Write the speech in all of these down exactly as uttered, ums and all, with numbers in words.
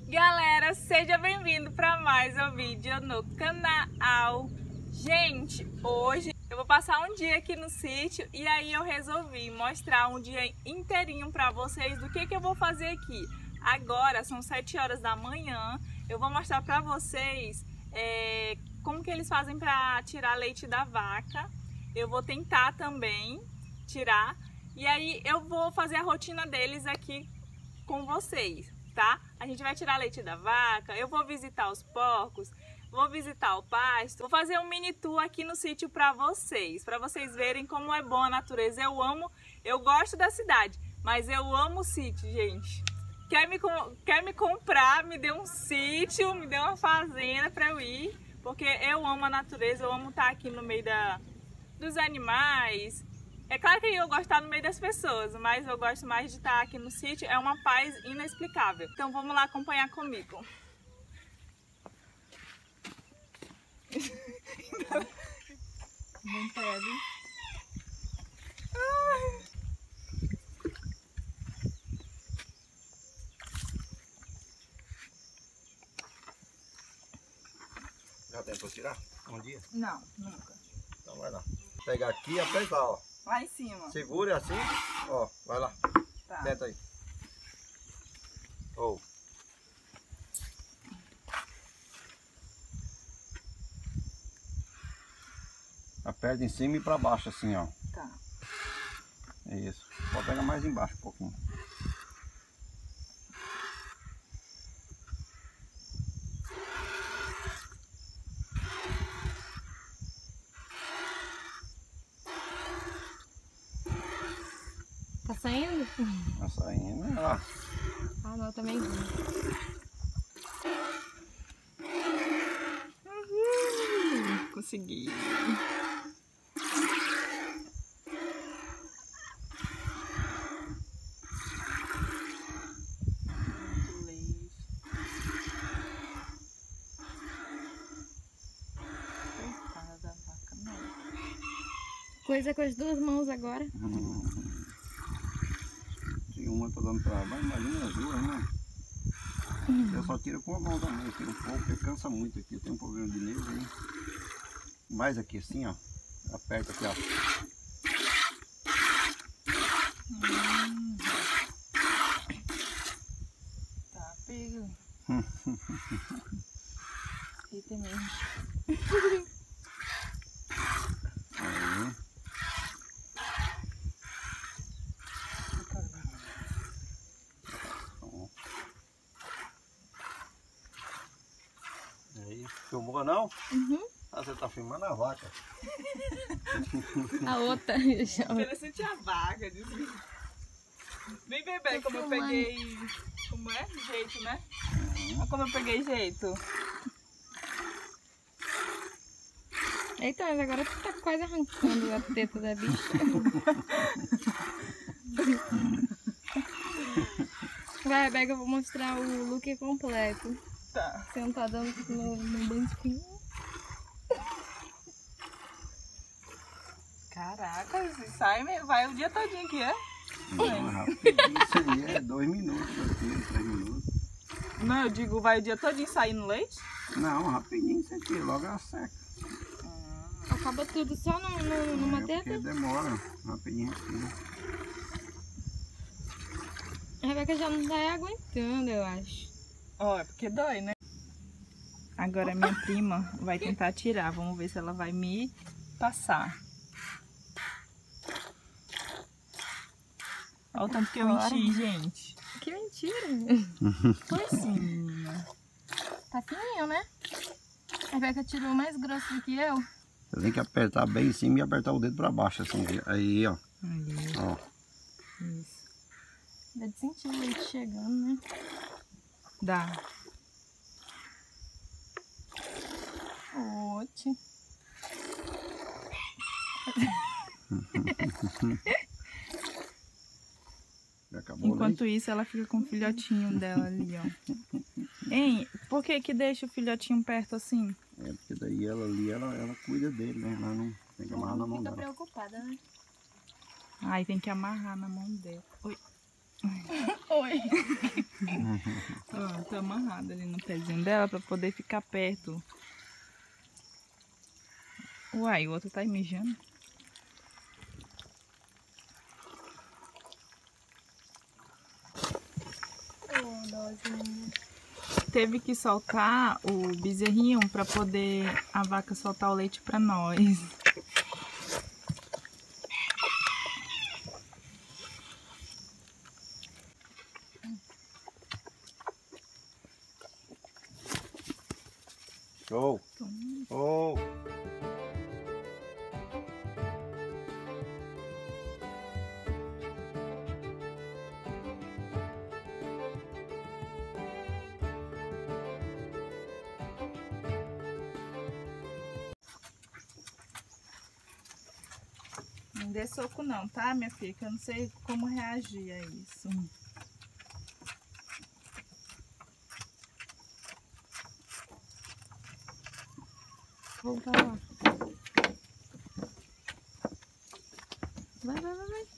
Galera, seja bem-vindo para mais um vídeo no canal. Gente, hoje eu vou passar um dia aqui no sítio e aí eu resolvi mostrar um dia inteirinho para vocês do que que eu vou fazer aqui. Agora são sete horas da manhã, eu vou mostrar para vocês é, como que eles fazem para tirar leite da vaca. Eu vou tentar também tirar e aí eu vou fazer a rotina deles aqui com vocês, tá? A gente vai tirar leite da vaca, eu vou visitar os porcos, vou visitar o pasto, vou fazer um mini tour aqui no sítio para vocês, para vocês verem como é bom a natureza. Eu amo, eu gosto da cidade, mas eu amo o sítio, gente. Quer me, quer me comprar, me dê um sítio, me dê uma fazenda para eu ir, porque eu amo a natureza, eu amo estar aqui no meio da, dos animais. É claro que eu gosto de estar no meio das pessoas, mas eu gosto mais de estar aqui no sítio, é uma paz inexplicável. Então vamos lá acompanhar comigo. Não pede. Já tentou tirar? Um dia? Não, nunca. Então vai lá. Pegar aqui e apertar, ó. Lá em cima. Segure assim, ó. Vai lá. Tá. Tenta aí. Ou. Oh. Aperta em cima e pra baixo assim, ó. Tá. Isso. Pode pegar mais embaixo um pouquinho. Tá saindo? Tá saindo, olha lá. Ah, não, também vi. Uhum, consegui. Coitada da vaca, não. Coisa com as duas mãos agora. Hum. Uma tá dando trabalho, imagina as duas, né? Hum. Eu só tiro com a mão também, tiro um pouco, porque cansa muito aqui. Eu tenho um problema de nervo aí. Mais aqui assim, ó. Aperta aqui, ó. Hum. Tá, pega. Eita mesmo. Aí. Filmou não? Uhum. Ah, você tá filmando a vaca. A outra. Interessante a vaca. Vem ver bem como eu peguei. Como é? Jeito, né? Olha como eu peguei jeito. Eita, mas agora tu tá quase arrancando a teta da bicha. Vai, Rebeca, eu vou mostrar o look completo. Tá. Sentada no, no banquinho. Caraca, isso sai mesmo, vai o dia todinho aqui, é? Não, rapidinho, isso aí é dois minutos, aqui, três minutos. Não, eu digo, vai o dia todinho saindo leite? Não, rapidinho isso aqui, logo ela seca. Hum. Acaba tudo só no, no, numa é teta? Porque demora, rapidinho aqui. A Rebeca já não tá aguentando, eu acho. Ó, oh, é porque dói, né? Agora minha prima vai tentar tirar. Vamos ver se ela vai me passar. Olha o tanto que eu enchi, gente. Que mentira. Foi sim. Tá fininho, né? A Rebeca tirou mais grosso do que eu. Você tem que apertar bem em cima e apertar o dedo pra baixo, assim. Aí, ó. Aí. Ó. Isso. Dá de sentir o leite chegando, né? Dá. Ótimo. Enquanto isso, ela fica com o filhotinho dela ali, ó. Hein? Por que que deixa o filhotinho perto assim? É, porque daí ela ali, ela, ela cuida dele, né? Ela não tem que amarrar na mão Fica dela. preocupada, né? Aí tem que amarrar na mão dela. Oi. Oi. Ó, tá amarrada ali no pezinho dela pra poder ficar perto. Uai, o outro tá aí mijando. Oh, dózinha. Teve que soltar o bezerrinho pra poder a vaca soltar o leite pra nós. Show! Oh! Não dê soco não, tá, minha filha? Que eu não sei como reagir a isso. Vamos pra lá. Vai, vai, vai, vai.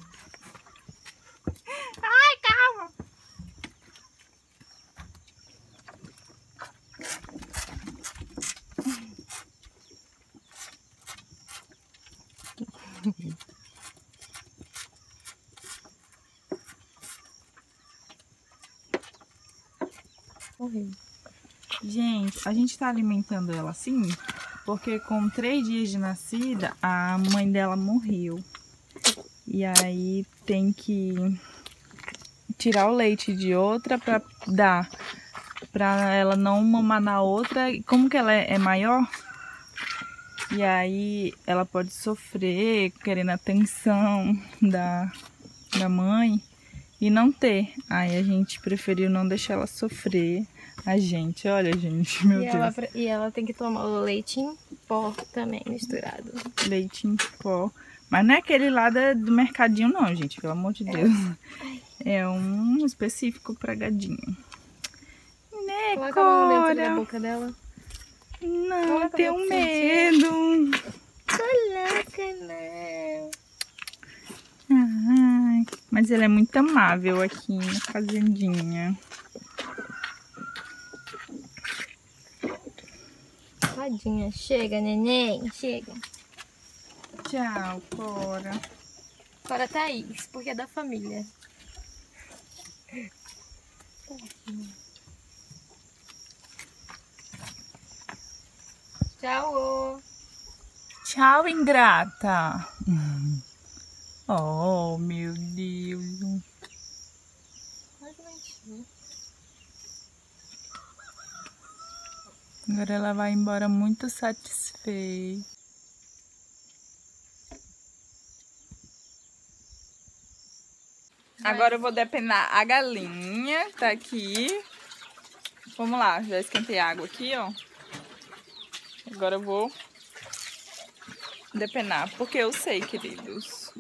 Ai, calma! Morreu. Gente, a gente tá alimentando ela assim porque com três dias de nascida a mãe dela morreu. E aí tem que tirar o leite de outra pra dar, pra ela não mamar na outra. E como que ela é, é maior, e aí ela pode sofrer querendo atenção da, da mãe e não ter. Aí a gente preferiu não deixar ela sofrer. A gente, olha, gente, meu E Deus. ela, e ela tem que tomar o leite em pó também, misturado. Leite em pó. Mas não é aquele lá da- do mercadinho, não, gente. Pelo amor de Deus. É um específico pra gadinho. Né, Coloca a mão dentro da Cora? boca dela. Não, Coloca tenho pra medo. Coloca, não. Ai, mas ele é muito amável aqui na fazendinha. Tadinha, chega, neném, chega. Tchau, Cora. Agora Thaís, porque é da família. Tchau. Tchau, ingrata. Oh, meu Deus. Agora ela vai embora muito satisfeita. Agora eu vou depenar a galinha, tá aqui. Vamos lá, já esquentei a água aqui, ó. Agora eu vou depenar, porque eu sei, queridos.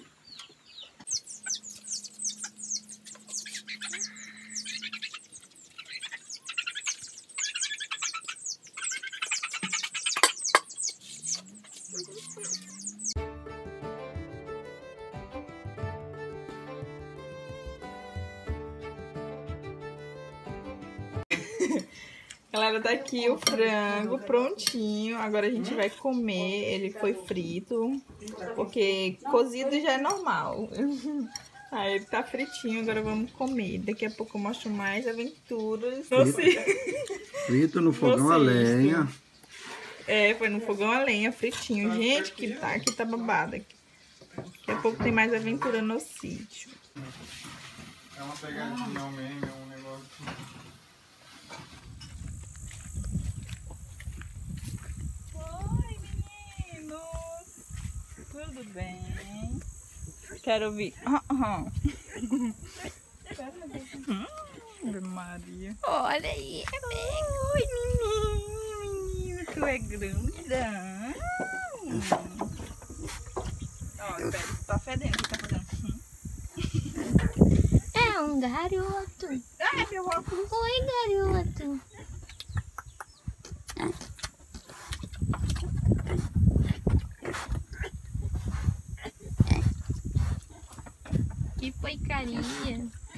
Galera, tá aqui o frango prontinho. Agora a gente vai comer. Ele foi frito, porque cozido já é normal. Aí ele tá fritinho, agora vamos comer. Daqui a pouco eu mostro mais aventuras. Frito, frito no fogão a lenha. É, foi no fogão a lenha, fritinho. Gente, que tá, aqui tá babado. Aqui. Daqui a pouco tem mais aventura no sítio. É uma pegadinha ao meme, é um negócio. Oi, meninos! Tudo bem? Quero ouvir. Ah, ah. Ave Maria. Olha aí. Oi, menino, menino, tu é grandão. Ó, espera, tá fedendo, o que tá fazendo? É um garoto. Ai, meu óculos. Oi, garoto. Que porcaria.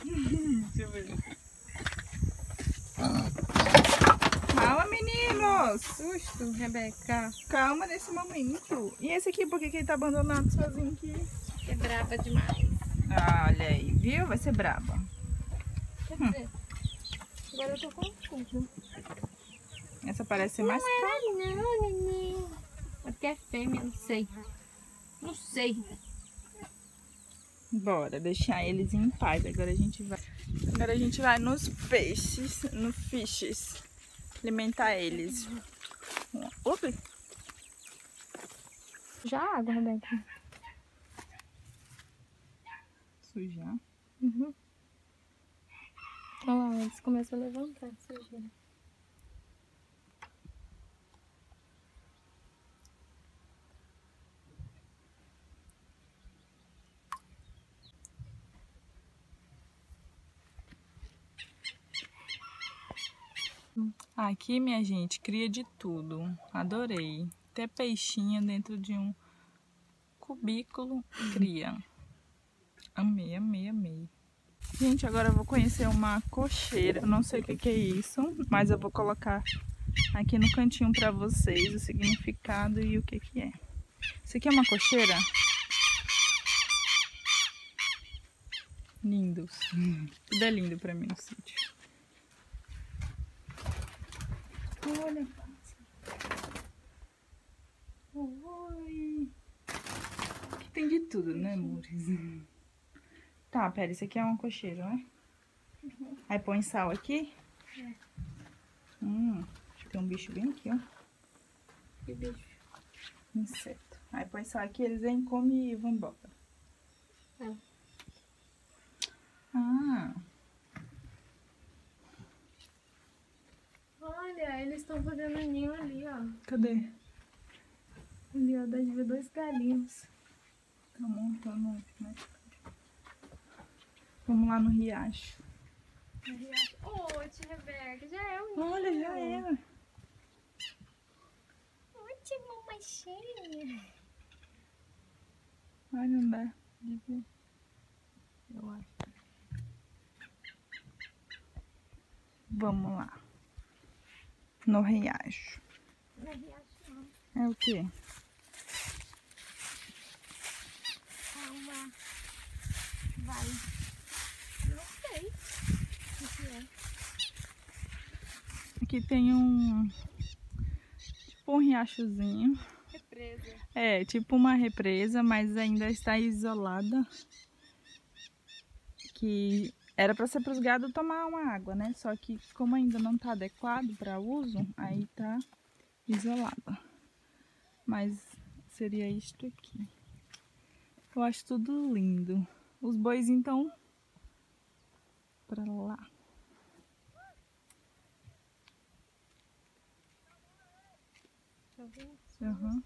ver. Calma, meninos. Susto, Rebeca. Calma nesse momento. E esse aqui, por que que ele tá abandonado sozinho aqui? É brava demais. Ah, olha aí, viu? Vai ser braba. Quer dizer, agora eu tô confusa. Essa parece ser mais calma. Não, não, neném. É porque é fêmea, não sei. Não sei. Bora deixar eles em paz. Agora a gente vai. Agora a gente vai nos peixes, no fishes, alimentar eles. Opa! Já água, Rebeca. Sujar. Uhum. Olha lá, eles começam a levantar, sujeira. Aqui, minha gente, cria de tudo. Adorei. Até peixinho dentro de um cubículo cria. Amei, amei, amei. Gente, agora eu vou conhecer uma cocheira. Eu não sei o que que é isso, mas eu vou colocar aqui no cantinho pra vocês o significado e o que que é. Isso aqui é uma cocheira? Lindos. Tudo é lindo pra mim no sítio. Olha, oi. Aqui tem de tudo, né, amores? Tá, pera, isso aqui é uma cocheira, né? Uhum. Aí põe sal aqui? É. Hum, tem um bicho bem aqui, ó. Que bicho? Inseto. Aí põe sal aqui, eles vêm, comem e vão embora. É. Ah. Olha, eles estão fazendo ninho ali, ó. Cadê? Ali, ó, dá de ver dois galinhos. Tá montando, né? Vamos lá no riacho. Ô, tia Rebeca, já é um ninho. Olha, já era. Oi, tia mamachinha. Olha, não dá de ver. Eu acho. Vamos lá. No riacho. Não é riacho, não. É o quê? Calma. Vai. Não sei o que é. Aqui tem um... tipo um riachozinho. Represa. É, tipo uma represa, mas ainda está isolada. Que era para ser para os gados tomar uma água, né? Só que como ainda não está adequado para uso, aí tá isolada. Mas seria isto aqui. Eu acho tudo lindo. Os bois então para lá. Tá vendo? Uhum.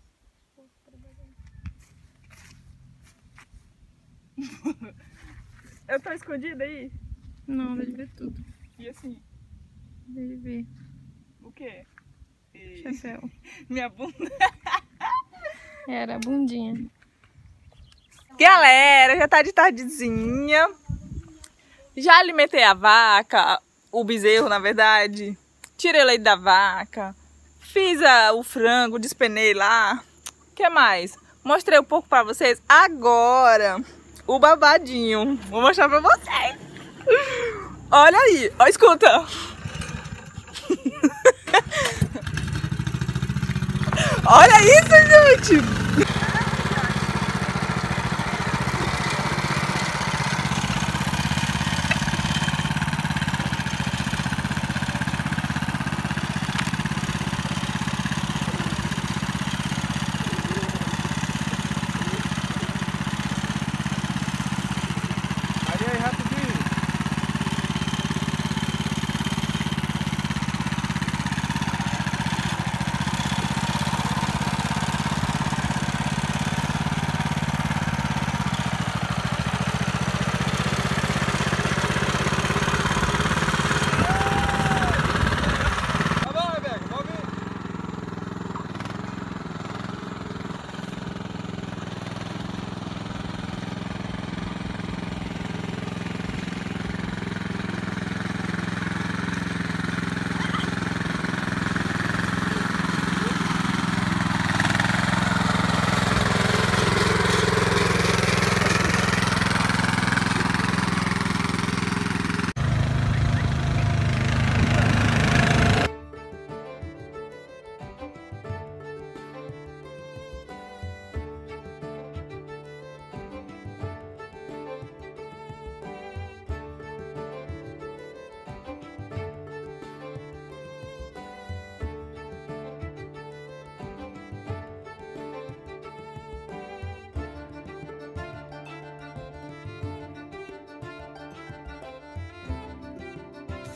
Eu tô escondida aí? Não, dá de ver tudo. E assim? Dá de ver. O quê? E... Chapéu. Minha bunda. Era a bundinha. Galera, já tá de tardezinha. Já alimentei a vaca, o bezerro na verdade. Tirei o leite da vaca. Fiz a, o frango, despenei lá. O que mais? Mostrei um pouco pra vocês. Agora, o babadinho. Vou mostrar pra vocês. Olha aí, ó, escuta. Olha isso, gente.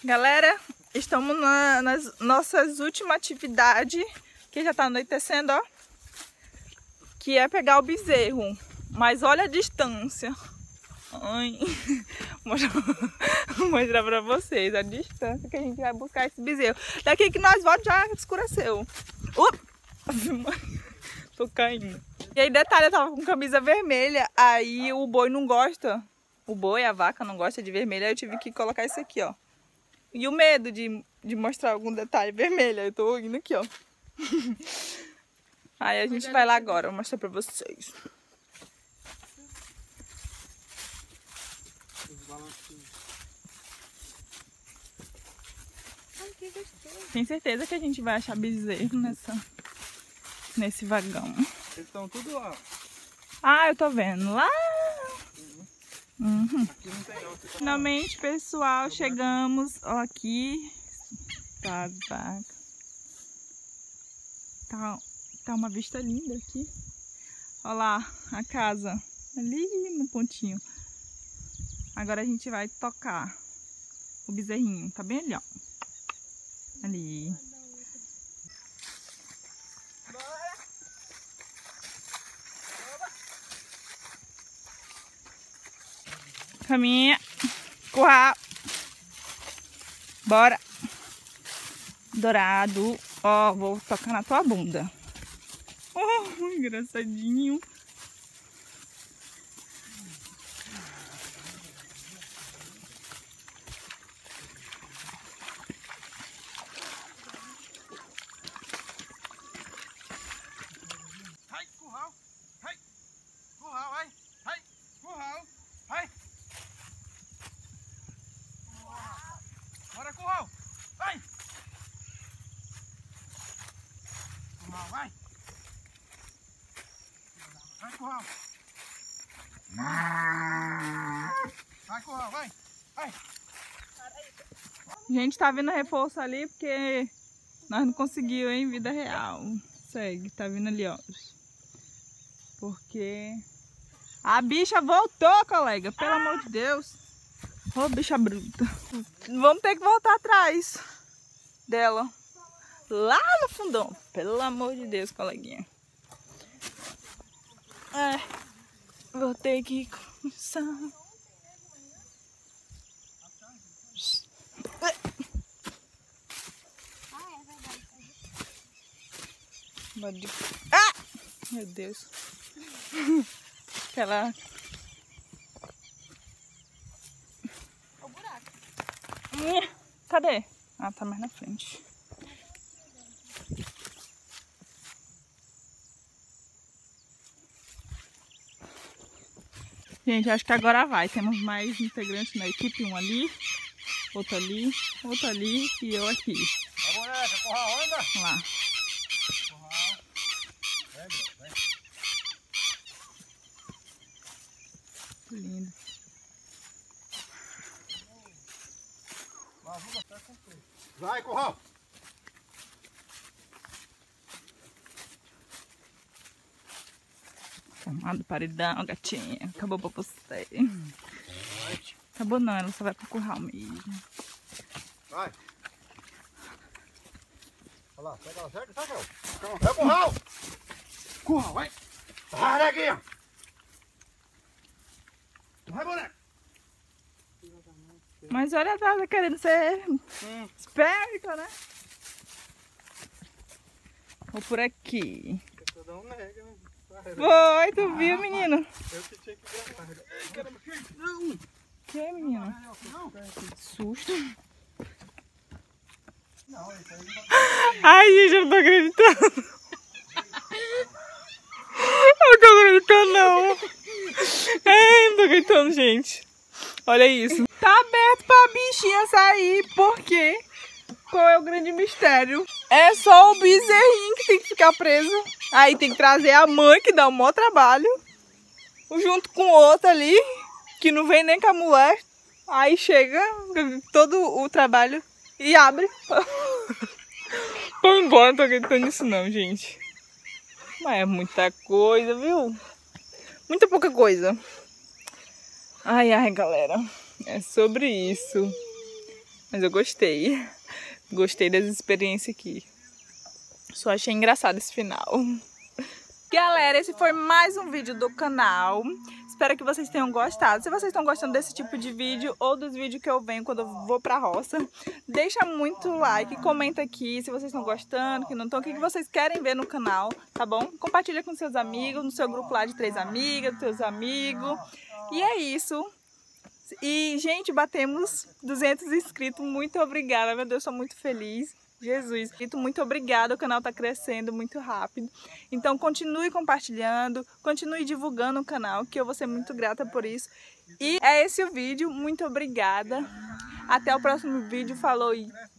Galera, estamos na, nas nossas últimas atividades, que já tá anoitecendo, ó. Que é pegar o bezerro. Mas olha a distância. Ai. Vou mostrar pra vocês a distância que a gente vai buscar esse bezerro. Daqui que nós voltamos já escureceu. Uh! Tô caindo. E aí, detalhe, eu tava com camisa vermelha. Aí o boi não gosta. O boi, a vaca, não gosta de vermelho. Aí eu tive que colocar isso aqui, ó. E o medo de, de mostrar algum detalhe vermelho. Aí eu tô indo aqui, ó. Aí a gente vai lá agora. Vou mostrar pra vocês. Tenho certeza que a gente vai achar bezerro nessa, nesse vagão. Eles estão tudo lá. Ah, eu tô vendo. Lá. Uhum. Aqui não tem não. Finalmente, pessoal, chegamos. Ó, aqui. Tá as vacas. Tá, tá uma vista linda aqui. Ó lá, a casa. Ali no pontinho. Agora a gente vai tocar o bezerrinho. Tá bem ali, ó. Ali. Caminha. Curral. Bora. Dourado. Ó, vou tocar na tua bunda. Oh, engraçadinho. Ai, curral. Ai, curral, ai. Ai, curral. Ai. Bora, curral. Vai. Curral, vai. Vai, curral. Vai, curral, vai. Vai. A gente tá vendo reforço ali porque nós não conseguimos em vida real. Segue, tá vindo ali, ó. Porque a bicha voltou, colega. Pelo amor de Deus. Ô, oh, bicha bruta. Vamos ter que voltar atrás dela. Lá no fundão. Pelo amor de Deus, coleguinha. É. Vou ter que começar. Ah! Meu Deus. Aquela... O buraco. Cadê? Ah, tá mais na frente. Gente, acho que agora vai. Temos mais integrantes na equipe. Um ali, outro ali, outro ali e eu aqui. A boneca, curral, anda. Vamos lá. Lindo. Vai, curral. Chamado paredão, gatinha. Acabou pra você. Acabou não, ela só vai pro curral mesmo. Vai. Olha lá, pega ela, segue, segue ela. É o curral. Curral, vai. Vai, neguinha. Vai, boneco. Mas olha, ela tá querendo ser hum. esperta, né? Vou por aqui. Eu tô dando nega, né? Foi, tu viu, menino? Eu que tinha que gravar. Ei, caramba, não. Que, menino? Não. Que susto. Não, isso aí não vai... Ai, gente, eu não tô acreditando. Eu não tô acreditando, não. Ai, não tô acreditando, gente. Olha isso. Tá aberto pra bichinha sair, por quê? Qual é o grande mistério? É só o bezerrinho que tem que ficar preso. Aí tem que trazer a mãe, que dá um maior trabalho. Junto com o outro ali, que não vem nem com a mulher. Aí chega todo o trabalho e abre. Vamos embora, não tô acreditando nisso não, gente. Mas é muita coisa, viu? Muita pouca coisa. Ai, ai, galera. É sobre isso. Mas eu gostei. Gostei dessa experiência aqui. Só achei engraçado esse final. Galera, esse foi mais um vídeo do canal. Espero que vocês tenham gostado. Se vocês estão gostando desse tipo de vídeo ou dos vídeos que eu venho quando eu vou pra roça, deixa muito like, comenta aqui se vocês estão gostando, que não estão, o que vocês querem ver no canal, tá bom? Compartilha com seus amigos, no seu grupo lá de três amigas, dos seus amigos. E é isso. E, gente, batemos duzentos inscritos. Muito obrigada, meu Deus, sou muito feliz. Jesus, muito obrigada, o canal tá crescendo muito rápido. Então continue compartilhando, continue divulgando o canal, que eu vou ser muito grata por isso. E é esse o vídeo, muito obrigada. Até o próximo vídeo, falou e